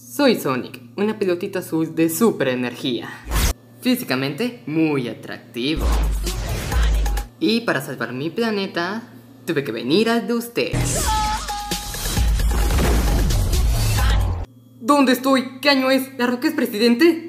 Soy Sonic, una pelotita azul de super energía. Físicamente muy atractivo. Y para salvar mi planeta, tuve que venir al de ustedes. ¿Dónde estoy? ¿Qué año es? ¿La Roca es presidente?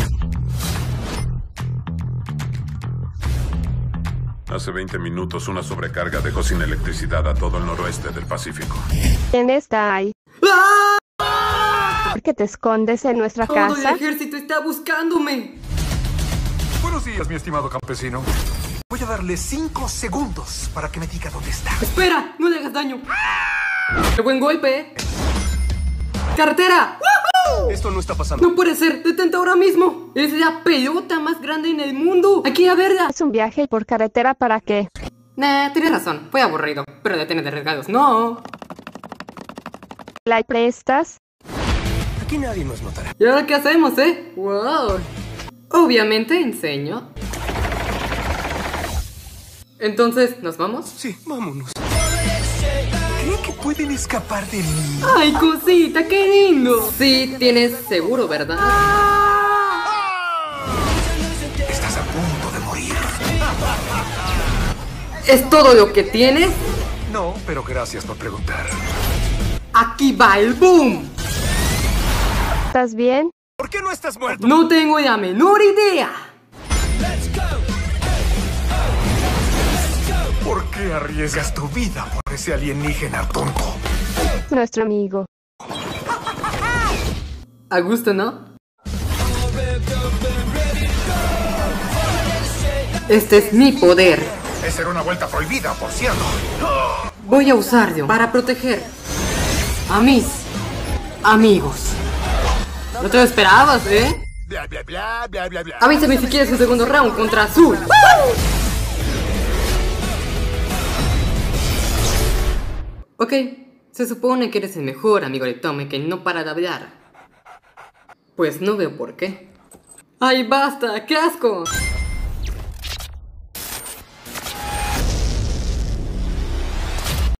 Hace 20 minutos una sobrecarga dejó sin electricidad a todo el noroeste del Pacífico. ¿Quién está ahí? ¡Ah! ¿Por qué te escondes en nuestra Todo casa? el ejército está buscándome. Buenos días, mi estimado campesino. Voy a darle 5 segundos para que me diga dónde está. ¡Espera! ¡No le hagas daño! ¡Qué buen golpe! ¡Carretera! Esto no está pasando. ¡No puede ser! ¡Detente ahora mismo! ¡Es la pelota más grande en el mundo! ¡Hay que ir a verla! ¿Es un viaje por carretera para qué? Nah, tienes razón. Fue aburrido. Pero detente de regalos. ¡No! ¿La prestas? Aquí nadie nos notará. ¿Y ahora qué hacemos, ¡Wow! Obviamente enseño. Entonces, ¿nos vamos? Sí, vámonos. ¿Creen que pueden escapar de mí? ¡Ay, cosita! ¡Qué lindo! Sí, tienes seguro, ¿verdad? Estás a punto de morir. ¿Es todo lo que tienes? No, pero gracias por preguntar. ¡Aquí va el boom! ¿Estás bien? ¿Por qué no estás muerto? No tengo la menor idea. ¿Por qué arriesgas tu vida por ese alienígena tonto? Nuestro amigo. A gusto, ¿no? Este es mi poder. Esa era una vuelta prohibida, por cierto. Voy a usarlo para proteger a mis amigos. No te lo esperabas, Bla, bla, bla, bla, bla, bla. Avísame si quieres un segundo round contra Azul. Ok, se supone que eres el mejor amigo de Tommy que no para de hablar. Pues no veo por qué. ¡Ay, basta! ¡Qué asco!